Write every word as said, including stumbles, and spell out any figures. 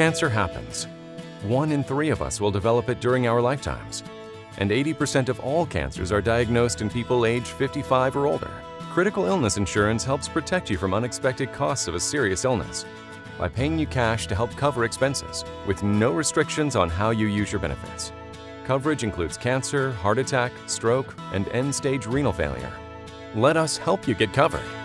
Cancer happens. One in three of us will develop it during our lifetimes. And eighty percent of all cancers are diagnosed in people aged fifty-five or older. Critical illness insurance helps protect you from unexpected costs of a serious illness by paying you cash to help cover expenses, with no restrictions on how you use your benefits. Coverage includes cancer, heart attack, stroke, and end-stage renal failure. Let us help you get covered.